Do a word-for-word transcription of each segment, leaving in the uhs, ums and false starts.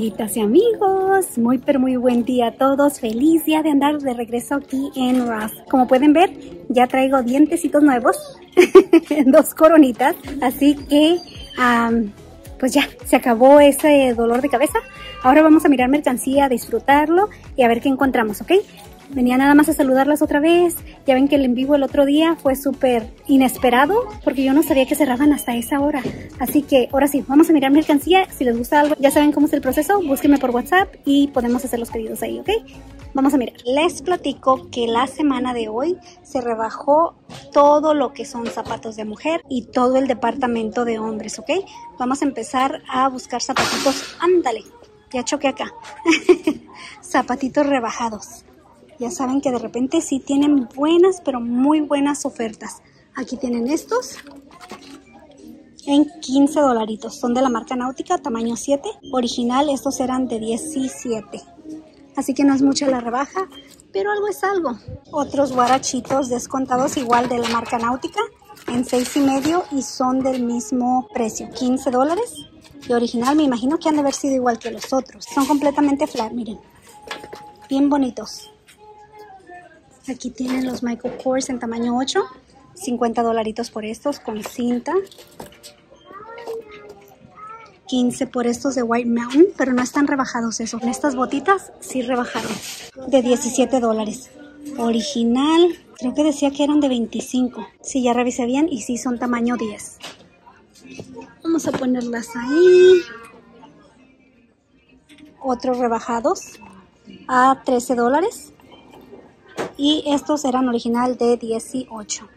Amiguitas y amigos, muy pero muy buen día a todos. Feliz día de andar de regreso aquí en Ross. Como pueden ver, ya traigo dientecitos nuevos, dos coronitas, así que um, pues ya se acabó ese dolor de cabeza. Ahora vamos a mirar mercancía, a disfrutarlo y a ver qué encontramos, ¿ok? Venía nada más a saludarlas otra vez. Ya ven que el en vivo el otro día fue súper inesperado porque yo no sabía que cerraban hasta esa hora. Así que ahora sí, vamos a mirar mercancía. Si les gusta algo, ya saben cómo es el proceso. Búsquenme por WhatsApp y podemos hacer los pedidos ahí, ¿ok? Vamos a mirar. Les platico que la semana de hoy se rebajó todo lo que son zapatos de mujer y todo el departamento de hombres, ¿ok? Vamos a empezar a buscar zapatitos. Ándale, ya choqué acá. Zapatitos rebajados. Ya saben que de repente sí tienen buenas, pero muy buenas ofertas. Aquí tienen estos en quince dolaritos. Son de la marca Náutica, tamaño siete. Original, estos eran de diecisiete. Así que no es mucha la rebaja, pero algo es algo. Otros guarachitos descontados igual de la marca Náutica en seis y medio y son del mismo precio, quince dólares. Y original me imagino que han de haber sido igual que los otros. Son completamente flat, miren. Bien bonitos. Aquí tienen los Michael Kors en tamaño ocho. cincuenta dolaritos por estos con cinta. quince por estos de White Mountain, pero no están rebajados eso. Estas botitas sí rebajaron. De diecisiete dólares. Original, creo que decía que eran de veinticinco. Sí, ya revisé bien y sí son tamaño diez. Vamos a ponerlas ahí. Otros rebajados a trece dólares. Y estos eran original de dieciocho.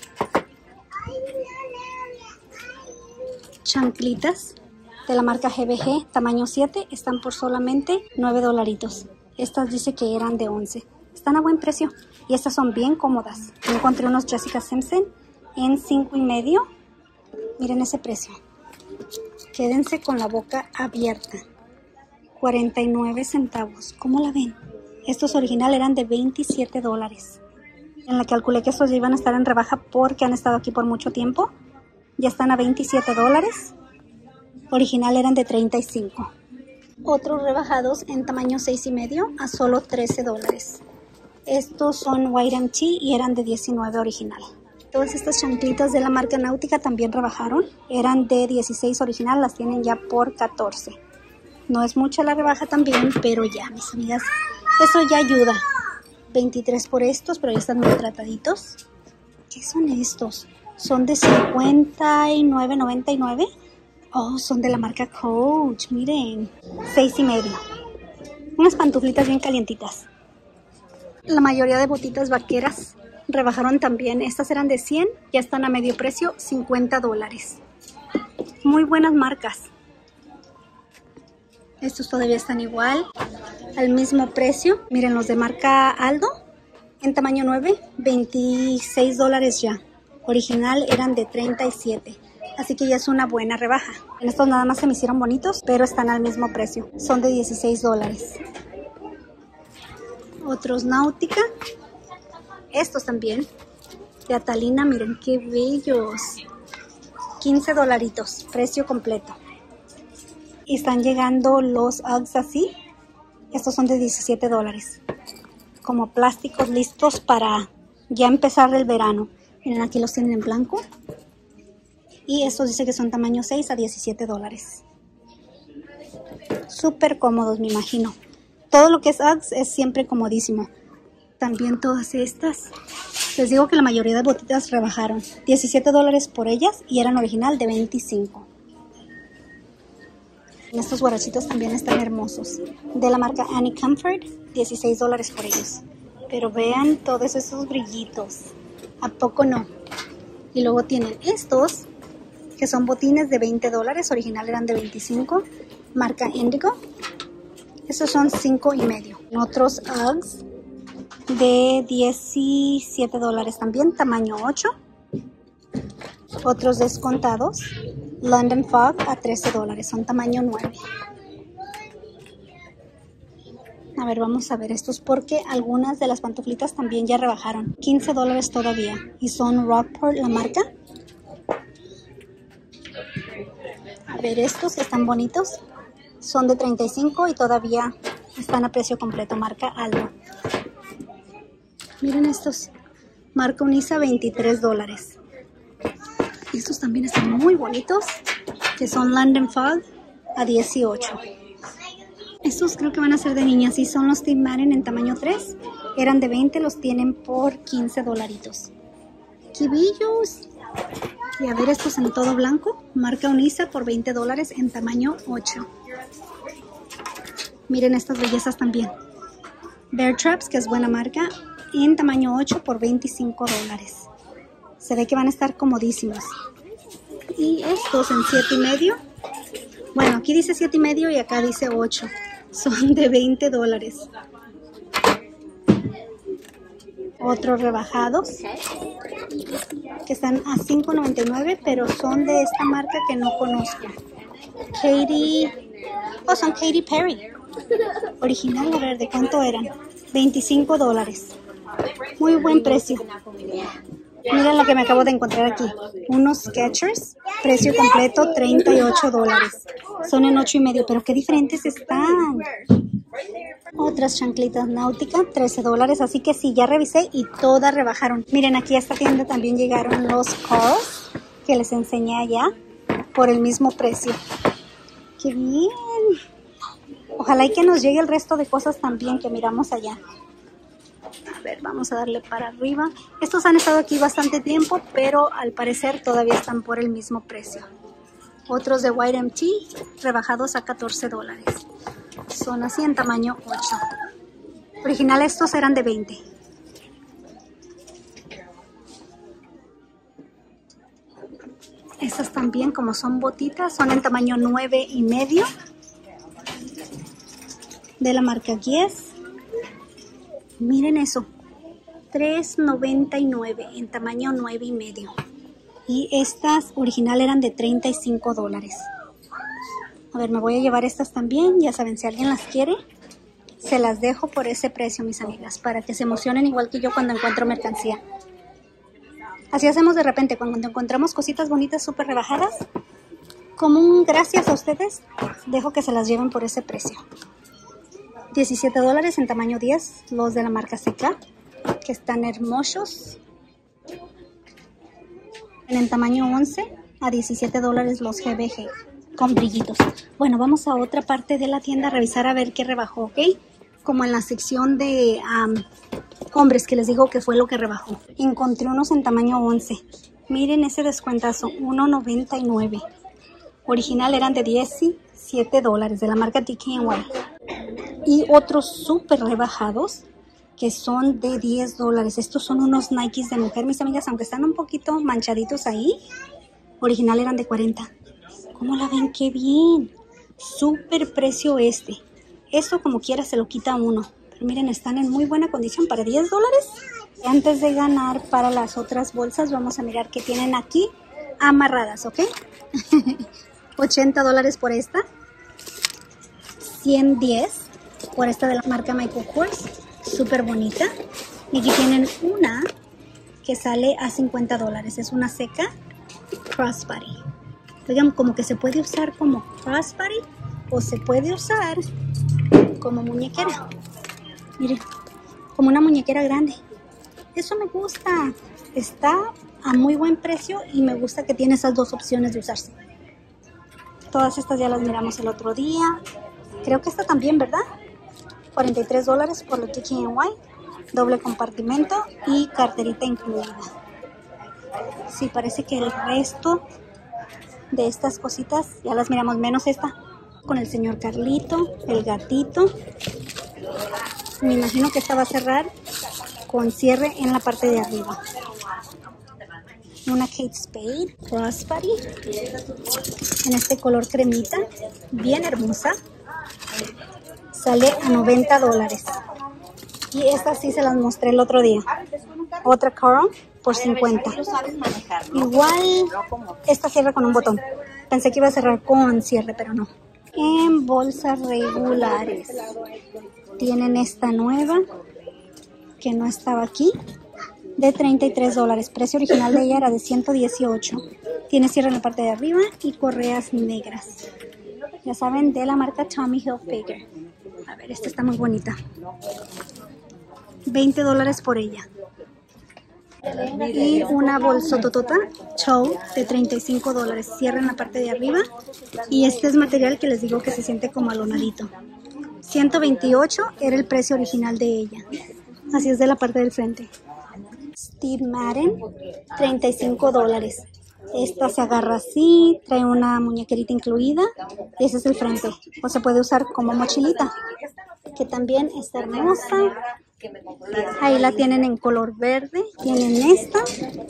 Chanclitas de la marca G B G, tamaño siete, están por solamente nueve dolaritos. Estas dice que eran de once. Están a buen precio. Y estas son bien cómodas. Yo encontré unos Jessica Simpson en cinco y medio. Miren ese precio. Quédense con la boca abierta. cuarenta y nueve centavos. ¿Cómo la ven? Estos original eran de veintisiete dólares. En la calculé que estos ya iban a estar en rebaja porque han estado aquí por mucho tiempo. Ya están a veintisiete dólares. Original eran de treinta y cinco. Otros rebajados en tamaño seis y medio a solo trece dólares. Estos son White and Tea y eran de diecinueve original. Todas estas chanclitas de la marca Náutica también rebajaron. Eran de dieciséis original, las tienen ya por catorce. No es mucha la rebaja también, pero ya, mis amigas, eso ya ayuda. veintitrés por estos, pero ya están muy trataditos. ¿Qué son estos? Son de cincuenta y nueve noventa y nueve. Oh, son de la marca Coach, miren. seis y medio. Unas pantuflitas bien calientitas. La mayoría de botitas vaqueras rebajaron también. Estas eran de cien, ya están a medio precio, cincuenta dólares. Muy buenas marcas. Estos todavía están igual, al mismo precio. Miren los de marca Aldo, en tamaño nueve, veintiséis dólares ya. Original eran de treinta y siete, así que ya es una buena rebaja. En estos nada más se me hicieron bonitos, pero están al mismo precio. Son de dieciséis dólares. Otros Náutica, estos también, de Atalina, miren qué bellos. quince dolaritos, precio completo. Y están llegando los Uggs así. Estos son de diecisiete dólares. Como plásticos listos para ya empezar el verano. Miren, aquí los tienen en blanco. Y estos dice que son tamaño seis a diecisiete dólares. Súper cómodos, me imagino. Todo lo que es Uggs es siempre comodísimo. También todas estas. Les digo que la mayoría de botitas rebajaron. diecisiete dólares por ellas y eran original de veinticinco. Estos guarachitos también están hermosos. De la marca Annie Comfort, dieciséis dólares por ellos. Pero vean todos esos brillitos. ¿A poco no? Y luego tienen estos, que son botines de veinte dólares. Original eran de veinticinco. Marca Indigo. Estos son cinco y medio. Otros Uggs de diecisiete dólares también, tamaño ocho. Otros descontados. London Fog a trece dólares, son tamaño nueve. A ver, vamos a ver estos porque algunas de las pantuflitas también ya rebajaron. quince dólares todavía. Y son Rockport la marca. A ver estos que están bonitos. son de treinta y cinco y todavía están a precio completo, marca Aldo. Miren estos, marca Unisa, veintitrés dólares. Estos también están muy bonitos, que son London Fog a dieciocho. Estos creo que van a ser de niñas y son los Steve Madden en tamaño tres. Eran de veinte, los tienen por quince dolaritos. ¡Qué bellos! Y a ver, estos en todo blanco, marca Unisa por veinte dólares en tamaño ocho. Miren estas bellezas también. Bear Traps, que es buena marca, en tamaño ocho por veinticinco dólares. Se ve que van a estar comodísimos. Y estos en siete y medio. Bueno, aquí dice siete y medio y acá dice ocho. Son de veinte dólares. Otros rebajados que están a cinco noventa y nueve, pero son de esta marca que no conozco. Katy, oh, son Katy Perry. Original, a ver, ¿de cuánto eran? veinticinco dólares. Muy buen precio. Miren lo que me acabo de encontrar aquí. Unos Skechers, precio completo treinta y ocho dólares. Son en ocho y medio, pero qué diferentes están. Otras chanclitas náuticas, trece dólares. Así que sí, ya revisé y todas rebajaron. Miren, aquí a esta tienda también llegaron los Coros, que les enseñé allá, por el mismo precio. ¡Qué bien! Ojalá y que nos llegue el resto de cosas también que miramos allá. A ver, vamos a darle para arriba. Estos han estado aquí bastante tiempo, pero al parecer todavía están por el mismo precio. Otros de White M T, rebajados a catorce dólares. Son así en tamaño ocho. Original estos eran de veinte. Estas también, como son botitas, son en tamaño nueve y medio. De la marca Guess. Miren eso, tres noventa y nueve en tamaño nueve y medio. Y estas original eran de treinta y cinco dólares. A ver, me voy a llevar estas también. Ya saben, si alguien las quiere, se las dejo por ese precio, mis amigas, para que se emocionen igual que yo cuando encuentro mercancía. Así hacemos de repente, cuando encontramos cositas bonitas súper rebajadas, como un gracias a ustedes, dejo que se las lleven por ese precio. diecisiete dólares en tamaño diez, los de la marca C K, que están hermosos. En el tamaño once a diecisiete dólares los G B G con brillitos. Bueno, vamos a otra parte de la tienda a revisar a ver qué rebajó, ¿ok? Como en la sección de um, hombres, que les digo que fue lo que rebajó. Encontré unos en tamaño once. Miren ese descuentazo, uno noventa y nueve. Original eran de diecisiete dólares, de la marca D K N Y. Y otros súper rebajados que son de diez dólares. Estos son unos Nikes de mujer, mis amigas, aunque están un poquito manchaditos ahí. Original eran de cuarenta. ¿Cómo la ven? ¡Qué bien! Súper precio este. Esto como quiera se lo quita uno. Pero miren, están en muy buena condición para diez dólares. Antes de ganar para las otras bolsas, vamos a mirar qué tienen aquí amarradas, ¿ok? ochenta dólares por esta. ciento diez por esta de la marca Michael Kors. Súper bonita. Y aquí tienen una que sale a cincuenta dólares. Es una seca crossbody. Oigan, como que se puede usar como crossbody o se puede usar como muñequera. Miren, como una muñequera grande. Eso me gusta. Está a muy buen precio y me gusta que tiene esas dos opciones de usarse. Todas estas ya las miramos el otro día. Creo que esta también, ¿verdad? cuarenta y tres dólares por los D K N Y. Doble compartimento y carterita incluida. Sí, parece que el resto de estas cositas ya las miramos, menos esta. Con el señor Carlito, el gatito. Me imagino que esta va a cerrar con cierre en la parte de arriba. Una Kate Spade crossbody en este color cremita, bien hermosa. Sale a noventa dólares. Y estas sí se las mostré el otro día. Otra Coral por cincuenta. Igual esta cierra con un botón. Pensé que iba a cerrar con cierre, pero no. En bolsas regulares tienen esta nueva que no estaba aquí, de treinta y tres dólares. Precio original de ella era de ciento dieciocho. Tiene cierre en la parte de arriba y correas negras. Ya saben, de la marca Tommy Hilfiger. A ver, esta está muy bonita. veinte dólares por ella. Y una bolsototota Chow de treinta y cinco dólares. Cierra en la parte de arriba. Y este es material que les digo que se siente como alonadito. ciento veintiocho era el precio original de ella. Así es de la parte del frente. Steve Madden, treinta y cinco dólares. Esta se agarra así, trae una muñequerita incluida. Y ese es el frente. O se puede usar como mochilita, que también está hermosa. Ahí la tienen en color verde. Tienen esta,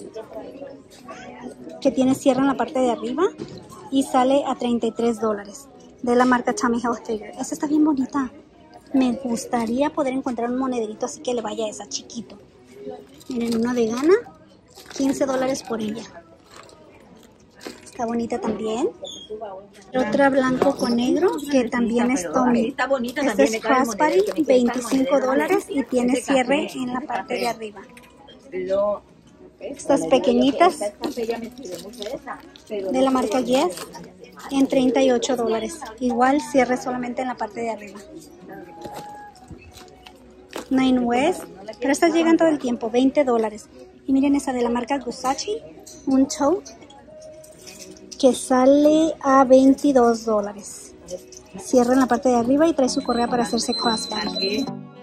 que tiene cierre en la parte de arriba. Y sale a treinta y tres dólares. De la marca Tommy Hilfiger. Esta está bien bonita. Me gustaría poder encontrar un monederito así que le vaya a esa chiquito. Miren, una de Gana, quince dólares por ella. Está bonita también. Otra blanco con negro que también es Tommy. Esta es Crossbody, veinticinco dólares y tiene cierre en la parte de arriba. Estas pequeñitas de la marca Yes en treinta y ocho dólares. Igual cierre solamente en la parte de arriba. Nine West, pero estas llegan todo el tiempo, veinte dólares. Y miren esa de la marca Gusachi, un tote que sale a veintidós dólares. Cierra en la parte de arriba y trae su correa para hacerse crossbody.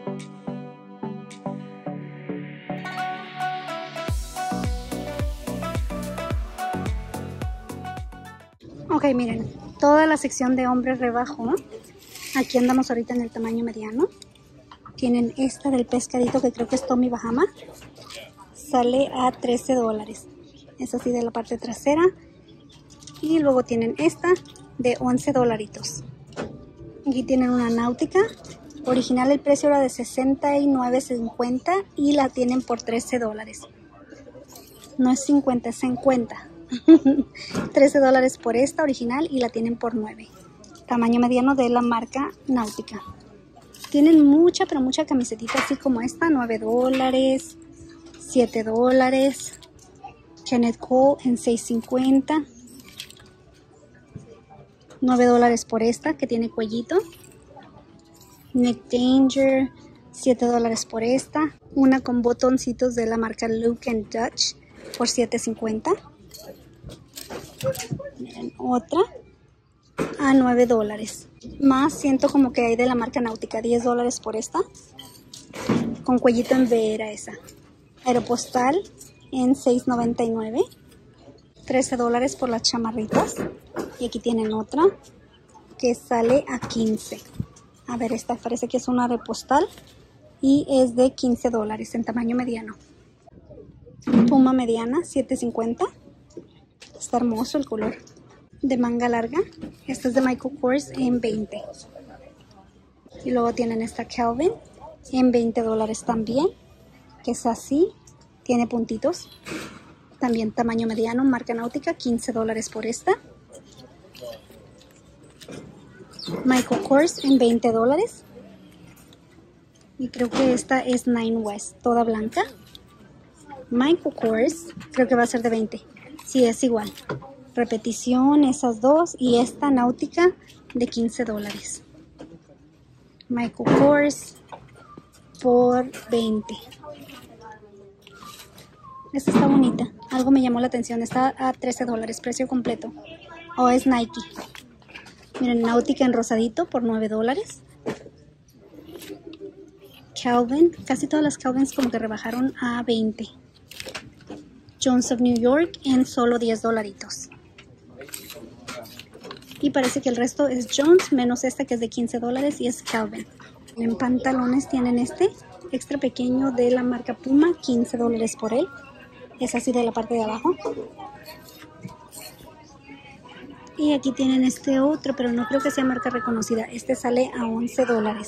Ok, miren, toda la sección de hombres rebajó. Aquí andamos ahorita en el tamaño mediano. Tienen esta del pescadito que creo que es Tommy Bahama. Sale a trece dólares. Es así de la parte trasera. Y luego tienen esta de once dolaritos. Aquí tienen una náutica. Original el precio era de sesenta y nueve cincuenta y la tienen por trece dólares. No es cincuenta, es cincuenta. trece dólares por esta original y la tienen por nueve. Tamaño mediano de la marca Náutica. Tienen mucha, pero mucha camisetita así como esta. nueve dólares, siete dólares. Kenneth Cole en seis cincuenta. nueve dólares por esta que tiene cuellito. Nick Danger, siete dólares por esta. Una con botoncitos de la marca Luke and Dutch por siete cincuenta. Miren, otra a nueve dólares. Más siento como que hay de la marca Náutica, diez dólares por esta. Con cuellito en V era esa. Aeropostal en seis noventa y nueve. trece dólares por las chamarritas. Y aquí tienen otra que sale a quince. A ver, esta parece que es una Aeropostal y es de quince dólares en tamaño mediano. Puma mediana, siete cincuenta. Está hermoso el color. De manga larga. Esta es de Michael Kors en veinte. Y luego tienen esta Calvin en veinte dólares también. Que es así. Tiene puntitos. También tamaño mediano, marca Náutica, quince dólares por esta. Michael Kors en veinte dólares. Y creo que esta es Nine West, toda blanca. Michael Kors, creo que va a ser de veinte. Sí, es igual. Repetición, esas dos. Y esta Náutica de quince dólares. Michael Kors por veinte. Esta está bonita. Algo me llamó la atención. Está a trece dólares, precio completo. O es Nike. Miren, Náutica en rosadito por nueve dólares. Calvin. Casi todas las Calvins como que rebajaron a veinte. Jones of New York en solo diez dolaritos. Y parece que el resto es Jones, menos esta que es de quince dólares y es Calvin. En pantalones tienen este extra pequeño de la marca Puma, quince dólares por él. Es así de la parte de abajo. Y aquí tienen este otro, pero no creo que sea marca reconocida. Este sale a once dólares.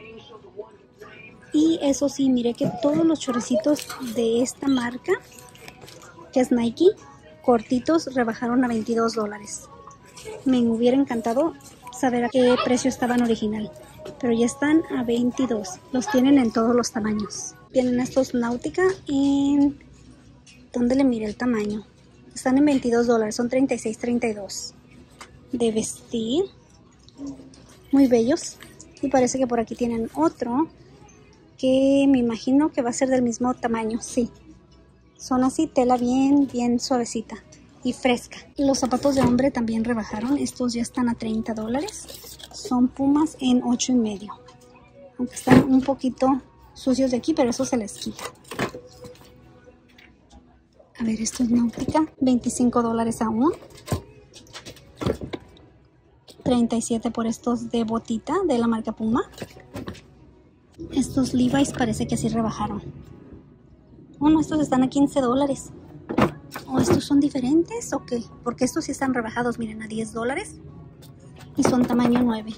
Y eso sí, mire que todos los chorecitos de esta marca, que es Nike, cortitos, rebajaron a veintidós dólares. Me hubiera encantado saber a qué precio estaban original, pero ya están a veintidós. Los tienen en todos los tamaños. Tienen estos Náutica en... ¿Dónde le mire el tamaño? Están en veintidós dólares, son treinta y seis, treinta y dos. De vestir, muy bellos. Y parece que por aquí tienen otro que me imagino que va a ser del mismo tamaño. Sí, son así, tela bien, bien suavecita y fresca. Y los zapatos de hombre también rebajaron. Estos ya están a treinta dólares. Son Pumas en ocho y medio. Aunque están un poquito sucios de aquí, pero eso se les quita. A ver, esto es Náutica, veinticinco dólares aún. treinta y siete por estos de botita de la marca Puma. Estos Levi's parece que sí rebajaron. Oh, no, estos están a quince dólares. ¿O estos son diferentes o qué? Porque estos sí están rebajados, miren, a diez dólares. Y son tamaño nueve.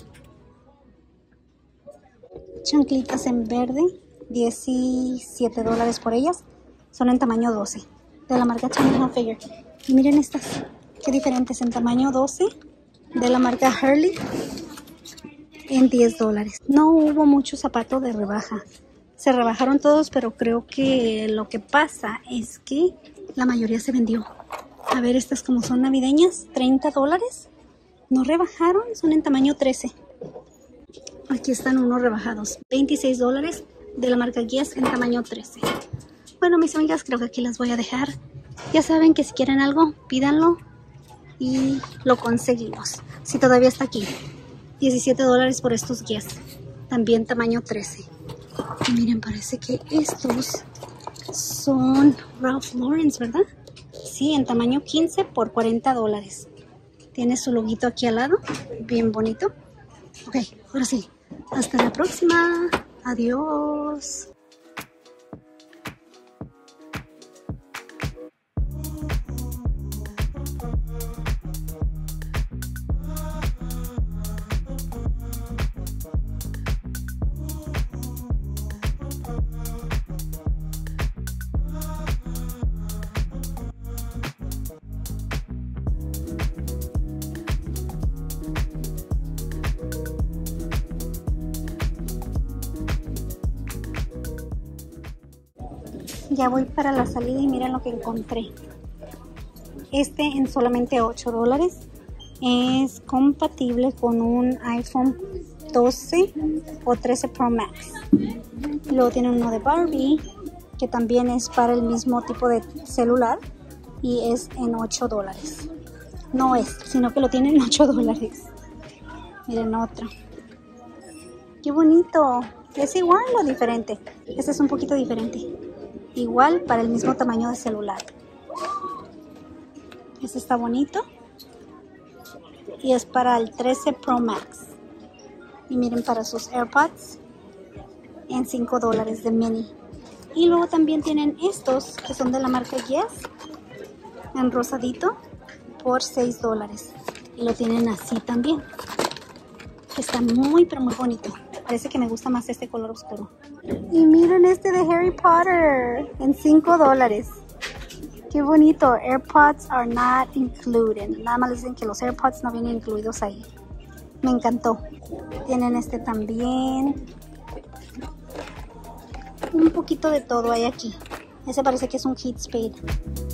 Chanclitas en verde, diecisiete dólares por ellas. Son en tamaño doce. De la marca Tommy Hilfiger. Y miren estas, qué diferentes, en tamaño doce. De la marca Hurley. En diez dólares. No hubo mucho zapato de rebaja. Se rebajaron todos, pero creo que lo que pasa es que la mayoría se vendió. A ver, estas como son navideñas, treinta dólares. No rebajaron, son en tamaño trece. Aquí están unos rebajados, veintiséis dólares de la marca Guess en tamaño trece. Bueno, mis amigas, creo que aquí las voy a dejar. Ya saben que si quieren algo, pídanlo y lo conseguimos. Si todavía está aquí. diecisiete dólares por estos Guess, también tamaño trece. Y miren, parece que estos son Ralph Lauren, ¿verdad? Sí, en tamaño quince por cuarenta dólares. Tiene su loguito aquí al lado, bien bonito. Ok, ahora sí, hasta la próxima. Adiós. Ya voy para la salida y miren lo que encontré. Este en solamente ocho dólares. Es compatible con un iPhone doce o trece Pro Max. Luego tiene uno de Barbie, que también es para el mismo tipo de celular. Y es en ocho dólares. No es, sino que lo tienen en ocho dólares. Miren otro. ¡Qué bonito! ¿Es igual o diferente? Este es un poquito diferente. Igual para el mismo tamaño de celular. Este está bonito. Y es para el trece Pro Max. Y miren, para sus AirPods en cinco dólares de mini. Y luego también tienen estos que son de la marca Guess en rosadito por seis dólares. Y lo tienen así también. Está muy pero muy bonito. Parece que me gusta más este color oscuro. Y miren este de Harry Potter en cinco dólares. Qué bonito. AirPods are not included. Nada más les dicen que los AirPods no vienen incluidos ahí. Me encantó. Tienen este también. Un poquito de todo hay aquí. Ese parece que es un Kate Spade.